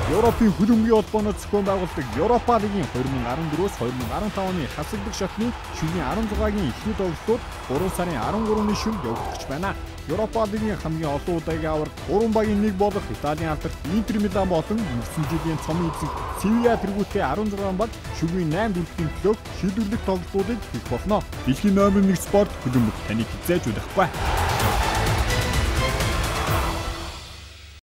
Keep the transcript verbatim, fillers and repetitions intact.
Европын хөлбөмбөгийн холбооноос зохион байгуулдаг Европа лигийн две тысячи дөрвөөс две тысячи дөрвөн оны хасагдах шатны шүлийн арван зургаагийн эхний тоглолтууд гурван сарын арван гурваны шөнө явагдаж байна. Европа лигийн хамгийн олон удаагийн аварга гурван багийн нэг болох Италийн алдарт Интер Милан болон өнгөрсөн жилийн цомын эзэн Севиа тэргүүтээ арван зургаан баг шүлийн наймд үлдэхин төлөө шийдвэрлэх тоглолтуудыг хийх болно. Дэлхийн номер нэг спорт хөлбөмбөг таныг хязгааж удахгүй.